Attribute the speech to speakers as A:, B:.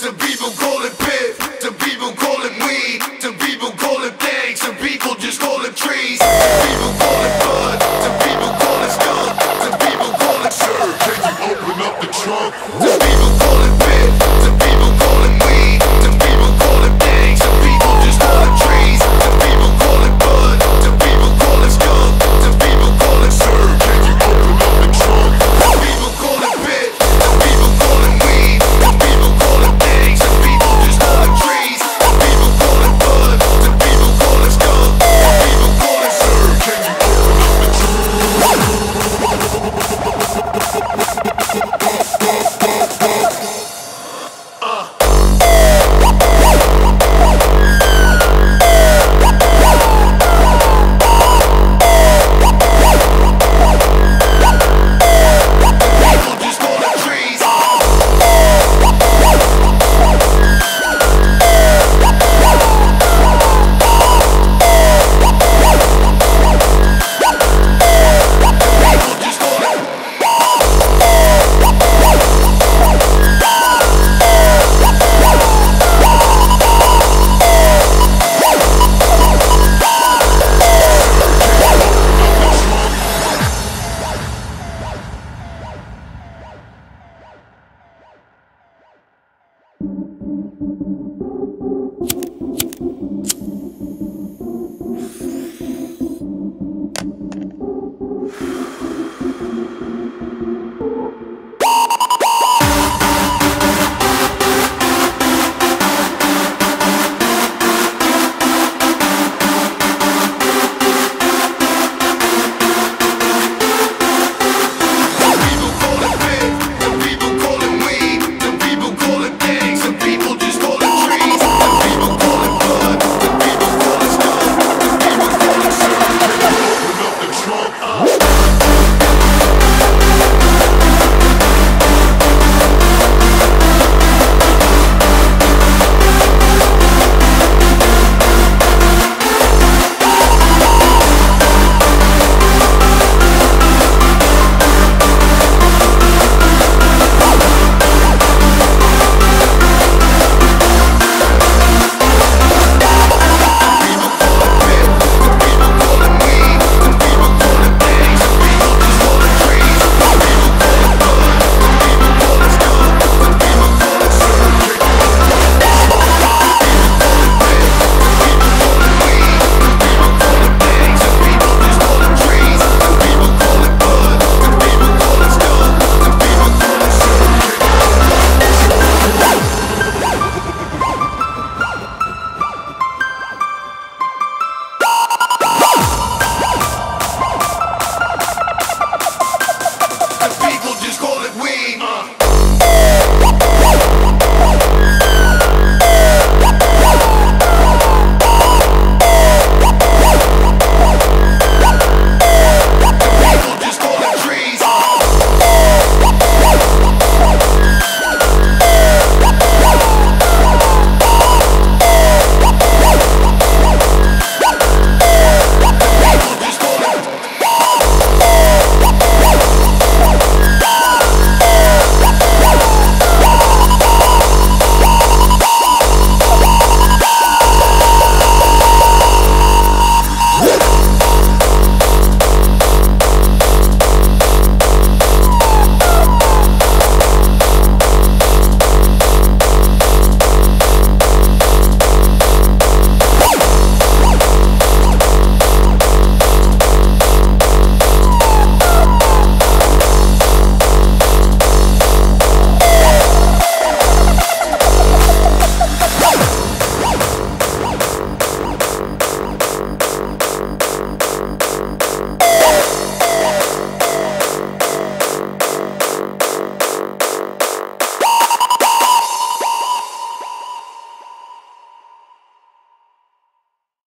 A: Some people call it pip, some people call it weed, some people call it gangs, some people just call it trees. Some people call it blood, some people call it skunk, some people call it sir, can you open up the trunk? Some people call it pip, some people call it weed, some people call it gangs, some people just call it trees. Some people call it blood, some people call it skunk, some people call it sir, can you open up the trunk? Some people call it pip, some people call it weed, some people call it gangs, some people just call it trees. Some people call it blood, some people call it skunk, some people call it sir, can you open up the
B: You